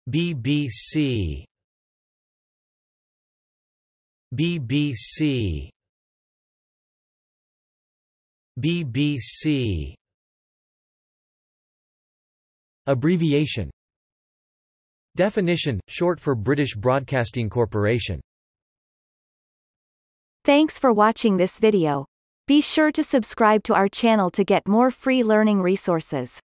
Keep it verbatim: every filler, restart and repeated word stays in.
B B C, B B C, B B C. Abbreviation. Definition, short for British Broadcasting Corporation. Thanks for watching this video. Be sure to subscribe to our channel to get more free learning resources.